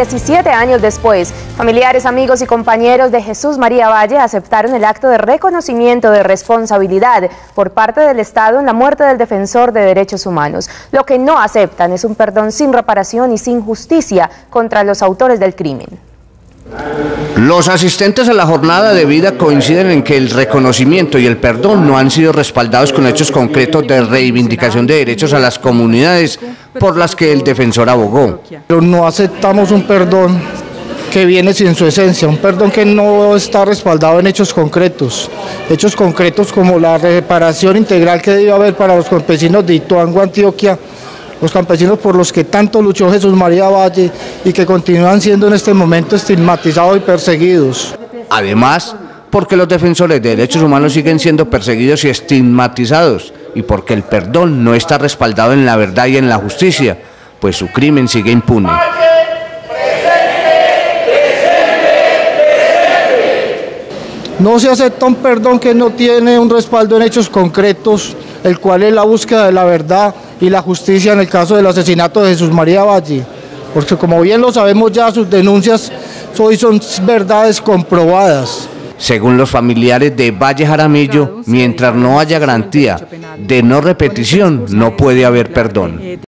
17 años después, familiares, amigos y compañeros de Jesús María Valle aceptaron el acto de reconocimiento de responsabilidad por parte del Estado en la muerte del defensor de derechos humanos. Lo que no aceptan es un perdón sin reparación y sin justicia contra los autores del crimen. Los asistentes a la jornada de vida coinciden en que el reconocimiento y el perdón no han sido respaldados con hechos concretos de reivindicación de derechos a las comunidades por las que el defensor abogó. Pero no aceptamos un perdón que viene sin su esencia, un perdón que no está respaldado en hechos concretos como la reparación integral que debe haber para los campesinos de Ituango, Antioquia, los campesinos por los que tanto luchó Jesús María Valle y que continúan siendo en este momento estigmatizados y perseguidos. Además, porque los defensores de derechos humanos siguen siendo perseguidos y estigmatizados, y porque el perdón no está respaldado en la verdad y en la justicia, pues su crimen sigue impune. No se acepta un perdón que no tiene un respaldo en hechos concretos, el cual es la búsqueda de la verdad y la justicia en el caso del asesinato de Jesús María Valle, porque como bien lo sabemos ya, sus denuncias hoy son verdades comprobadas. Según los familiares de Valle Jaramillo, mientras no haya garantía de no repetición, no puede haber perdón.